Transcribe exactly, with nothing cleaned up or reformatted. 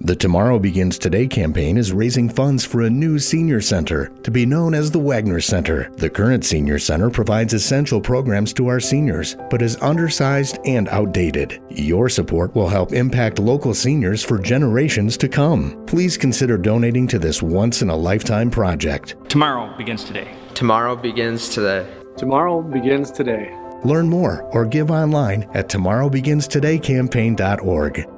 The Tomorrow Begins Today campaign is raising funds for a new senior center to be known as the Wagoner Center. The current senior center provides essential programs to our seniors, but is undersized and outdated. Your support will help impact local seniors for generations to come. Please consider donating to this once-in-a-lifetime project. Tomorrow begins today. Tomorrow begins today. Tomorrow begins today. Learn more or give online at tomorrow begins today campaign dot org.